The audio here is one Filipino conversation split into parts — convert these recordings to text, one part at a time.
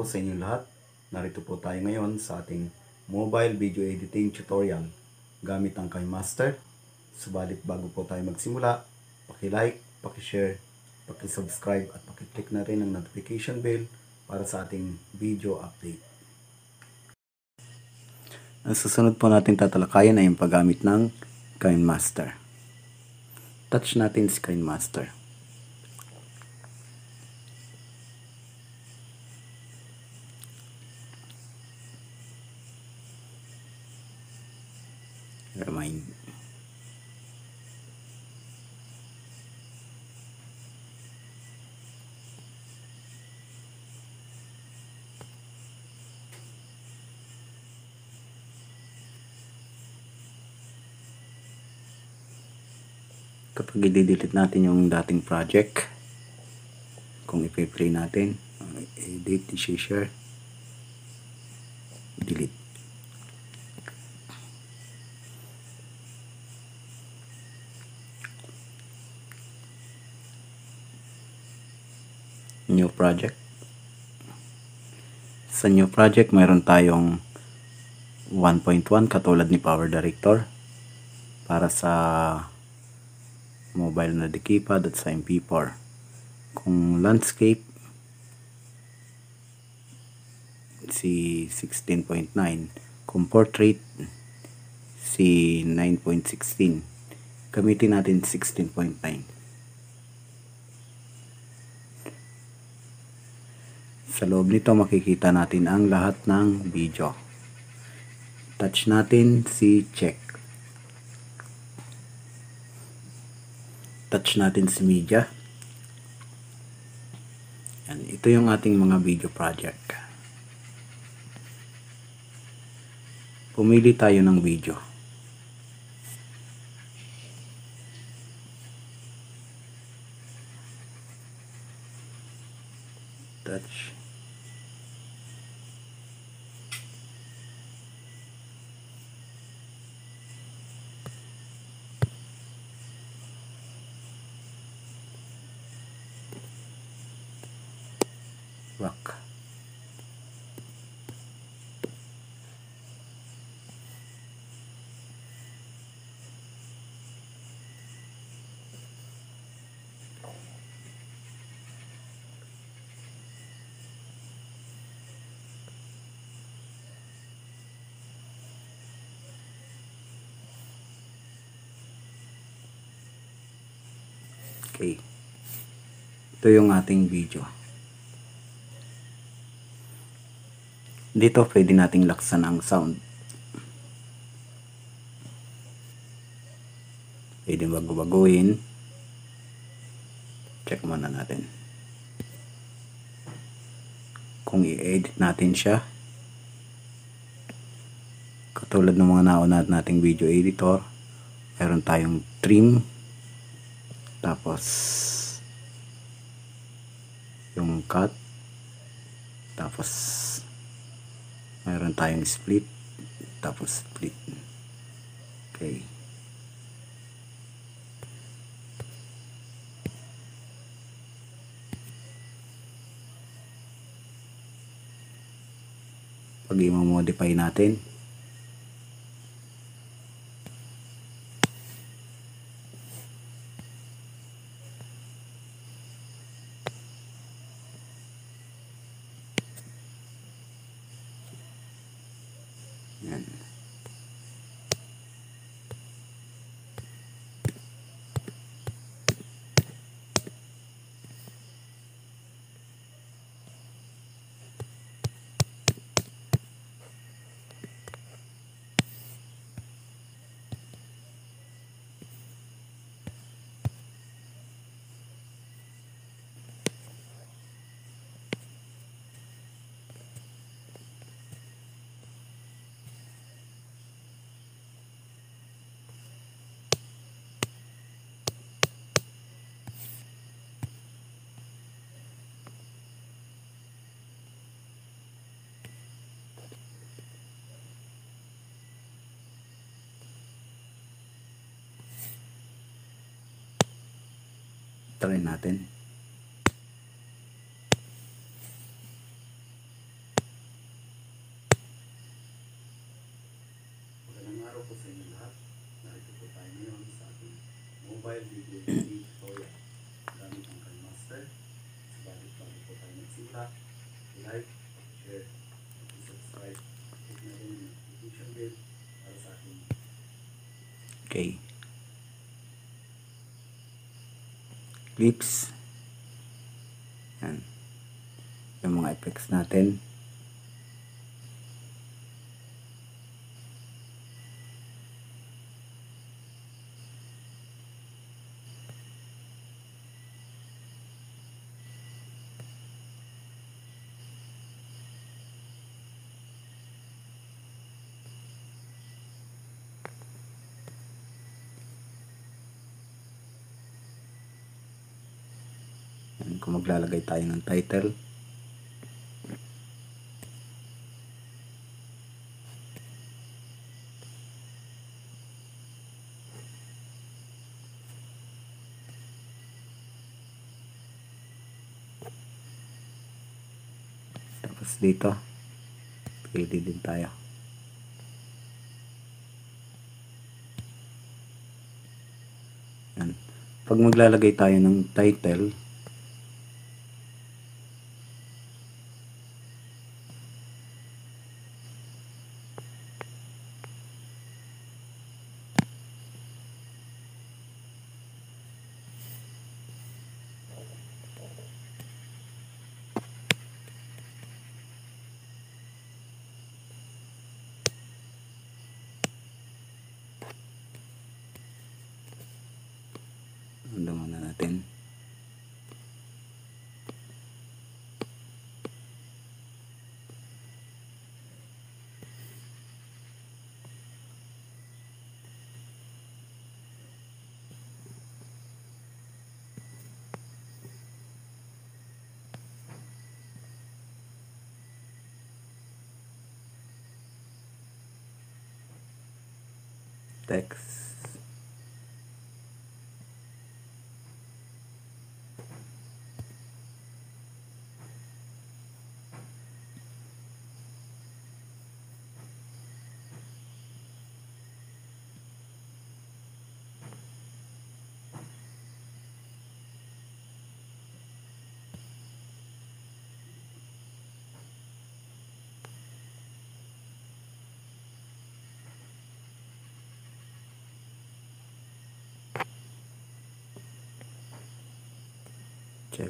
po sa inyo lahat. Narito po tayo ngayon sa ating mobile video editing tutorial gamit ang KineMaster. Subalit bago po tayo magsimula, paki-like, paki-share, paki-subscribe at paki-click na rin ang notification bell para sa ating video update. Ang susunod po natin tatalakayan ay yung paggamit ng KineMaster. Touch natin si KineMaster. Remind. Kapag i-delete natin yung dating project, kung i-play natin, edit, i-share, delete. New project. Sa new project, mayroon tayong 1.1 katulad ni Power Director para sa mobile na keypad at sa MP4. Kung landscape, si 16.9. Kung portrait, si 9.16. Gamitin natin 16.9. Sa loob nito makikita natin ang lahat ng video. Touch natin si check. Touch natin si media. Yan, ito yung ating mga video project. Pumili tayo ng video. Touch. Rock. Okay. Ito yung ating video. Dito pwede nating laksan ang sound. Pwede bago-baguhin. Check muna natin. Kung i-edit natin siya, katulad ng mga nauna nating video editor, meron tayong trim, tapos yung cut, tapos mayroon tayong split, tapos split. Okay. Pag i-modify natin, yan. Try natin. araw po sa inyo lahat. Narito po tayo ngayon sa ating mobile video editing tutorial gamit ang Master. Subalit bago po tayo magsimula, like, share, subscribe, click na rin yung notification bell para sa ating clips. Yan. Yung mga effects natin. Yan, kung maglalagay tayo ng title. Tapos dito, pwede din tayo. Yan. Pag maglalagay tayo ng title, ano muna natin. Text. Check.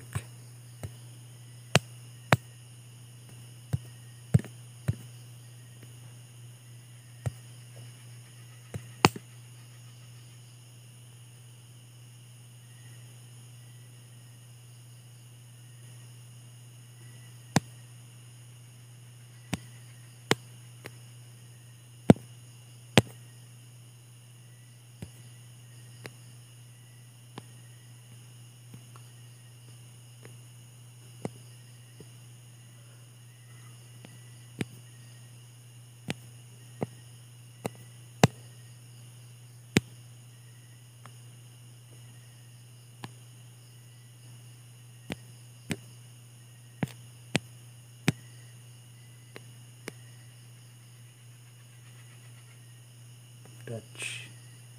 Dutch.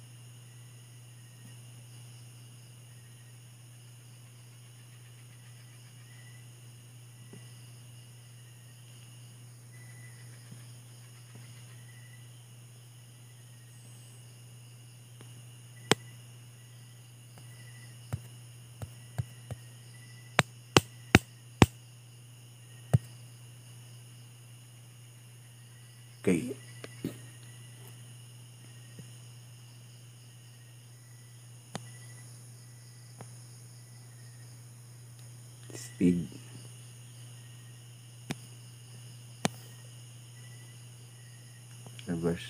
Okay. Speed. Reverse.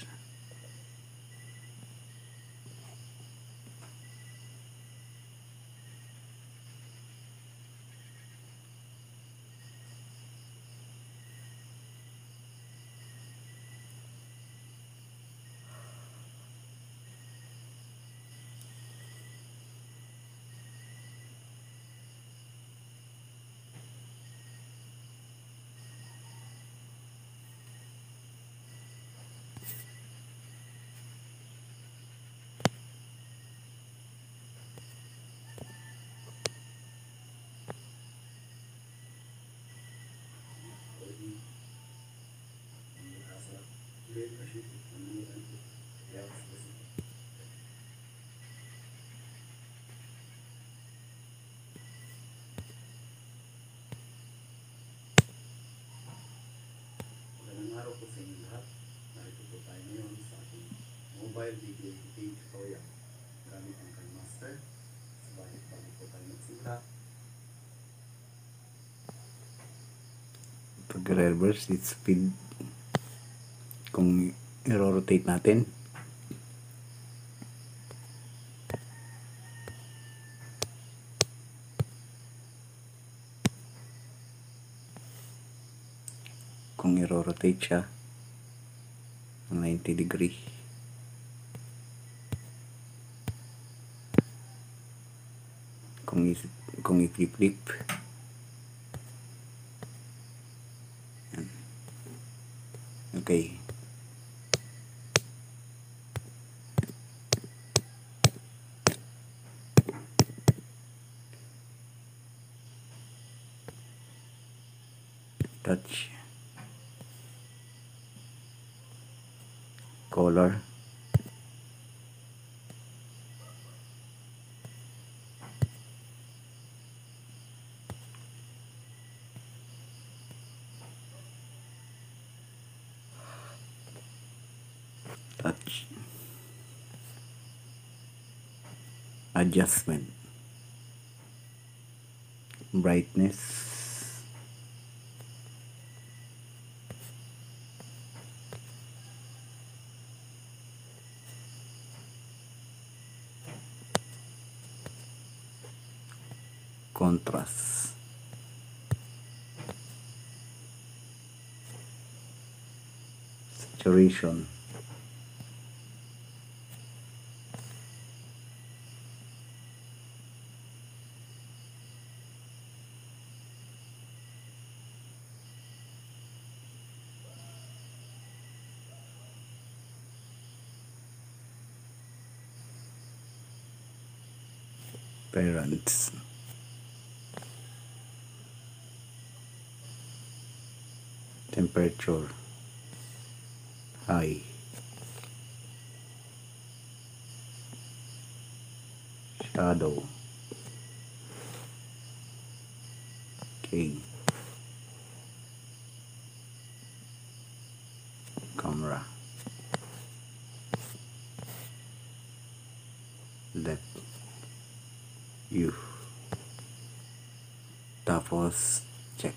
Magandang araw po sa inyo lahat. Narito po tayo ngayon sa ating mobile video editing tutorial gamit ang Master. Subalit bago po tayo magsimula, pag-reverse its speed, kung i-rotate natin, siya 90 degree, kung i-flip, okay, touch, color, touch, adjustment, brightness, contrast, saturation, parents, temperature, high, shadow, okay, camera, left, view, tapos check.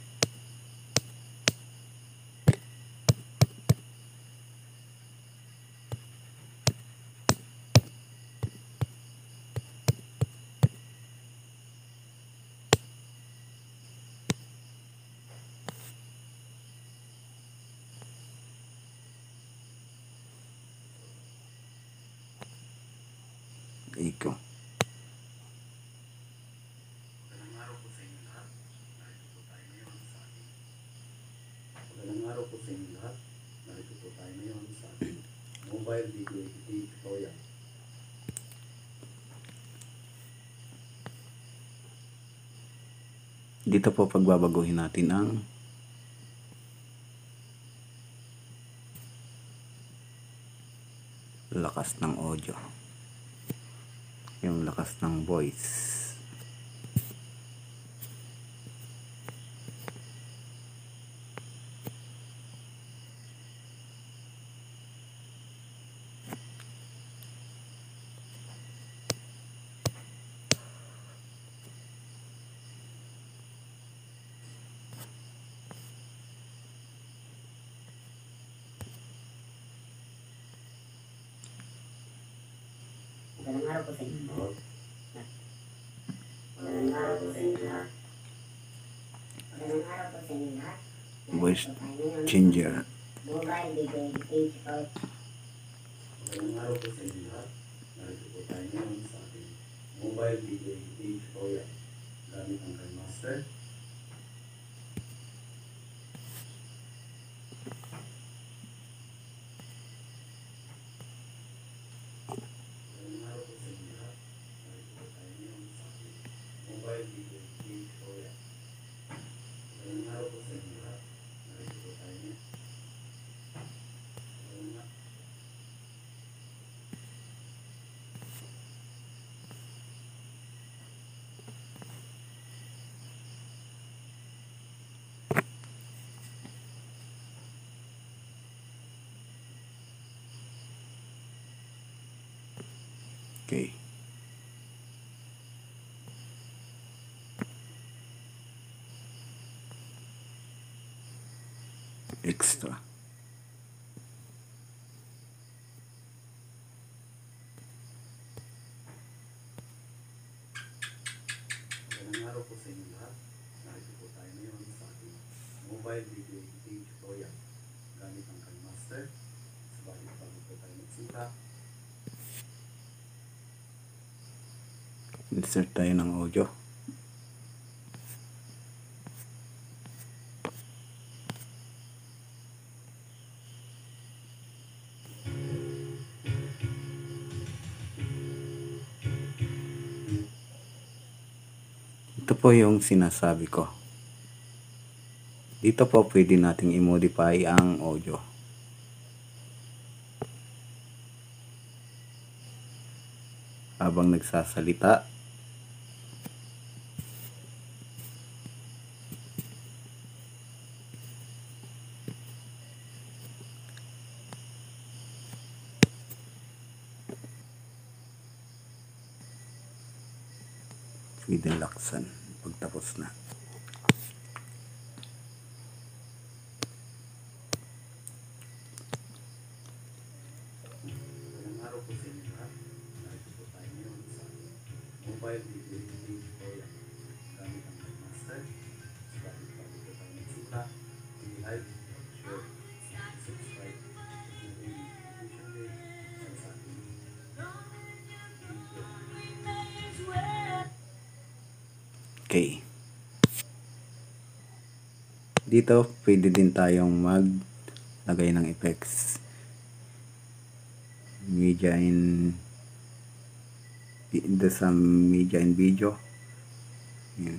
Ikaw. Magandang araw po sa inyo lahat. Narito po tayo ngayon sa ating mobile video editing tutorial. Dito po pagbabaguhin natin ang lakas ng audio, yung lakas ng voice. Magandang araw po sa inyo. Magandang araw po sa inyo lahat. Magandang araw po sa inyo lahat. Voice changer. Mobile video editing tutorial. Magandang araw po sa inyo lahat. Narito po tayo ngayon sa ating mobile video editing tutorial gamit ang Master. Okay. Extra. Magandang araw po sa inyo lahat. Narito po tayo ngayon sa ating mobile video editing tutorial gamit ang KineMaster. Subalit bago po tayo magsimula, insert tayo ng audio. Ito po yung sinasabi ko. Dito po pwede nating i-modify ang audio. Habang nagsasalita, pwede laksan pagtapos na. Magandang araw po sa inyo lahat. Narito po tayo ngayon sa mobile video editing tutorial gamit ang KineMaster. Subalit bago po tayo magsimula, i-like, share, subscribe, notification bell para sa ating video. Okay. Dito pwede din tayong maglagay ng effects. Media in sa media in video. Yan.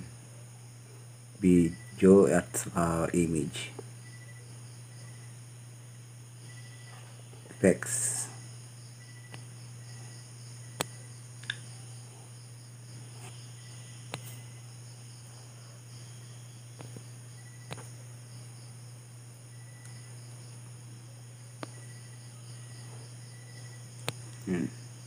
Video at image. Effects. Yan.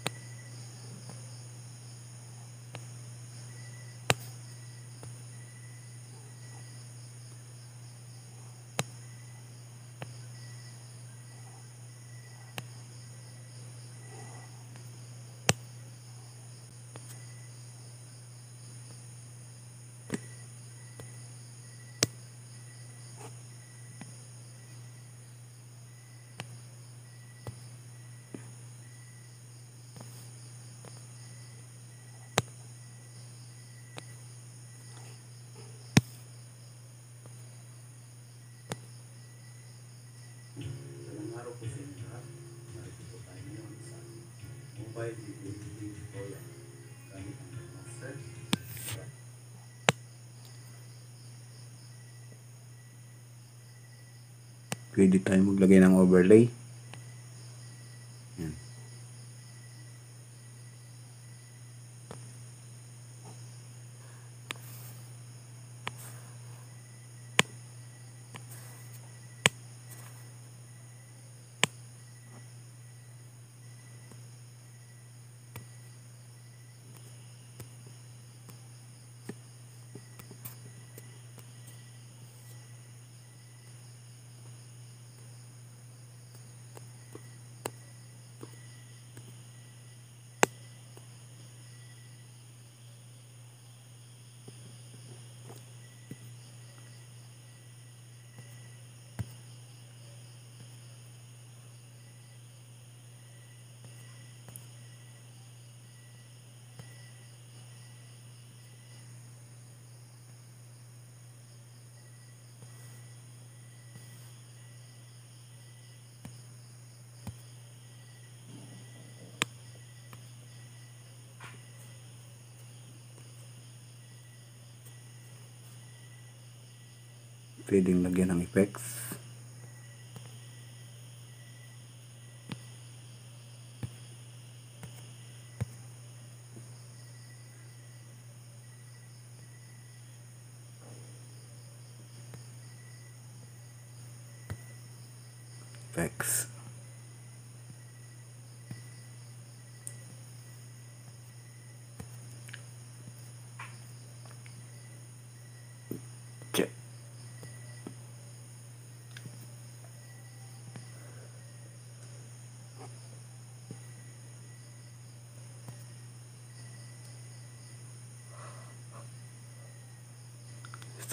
Magandang araw po sa inyo lahat. Narito po tayo ngayon sa mobile video editing tutorial gamit ang KineMaster. Pwede tayo maglagay ng overlay. Yan. Pwedeng lagyan ng effects. Effects.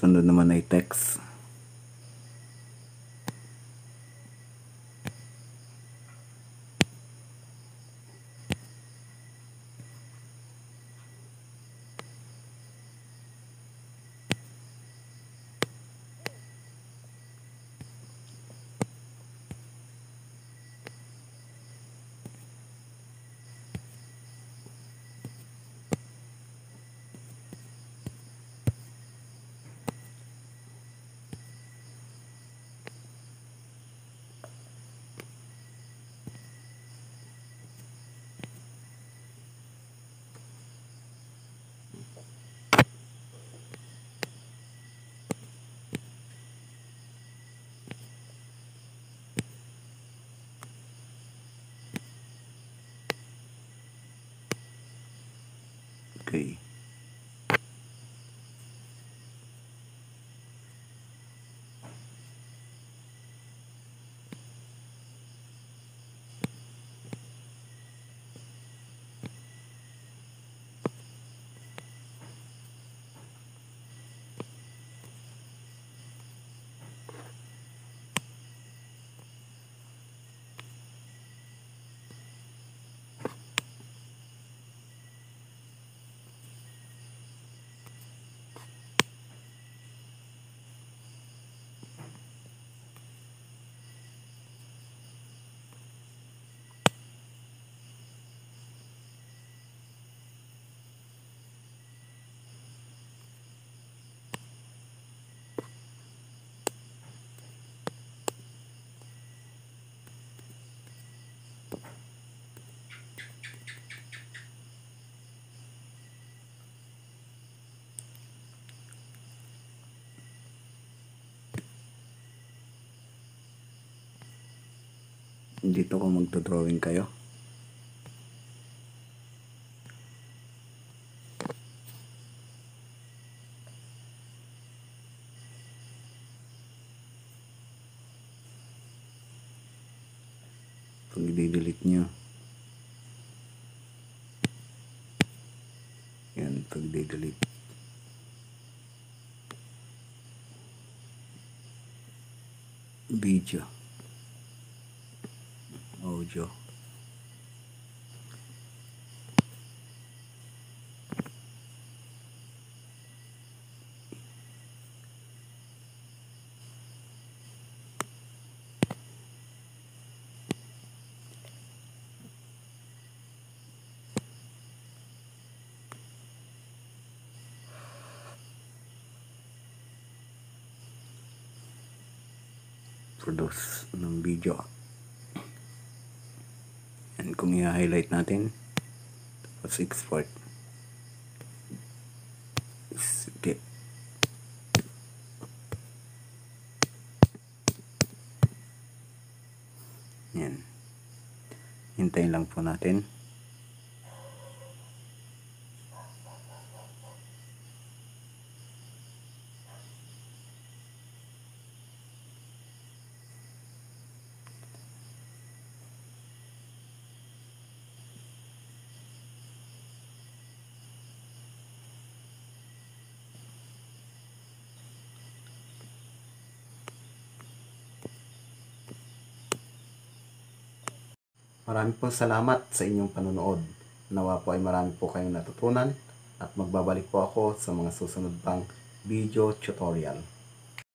Sunod naman ay text. Okay. Dito ko magdodrawing kayo. Pag i-delete nyo. Yan, pag i-delete. Video. Audio. Produce ng video. Yan, kung i-highlight natin, tapos export. Skip. Yan. Hintayin lang po natin. Marami po salamat sa inyong panonood. Nawa po ay marami po kayong natutunan at magbabalik po ako sa mga susunod pang video tutorial.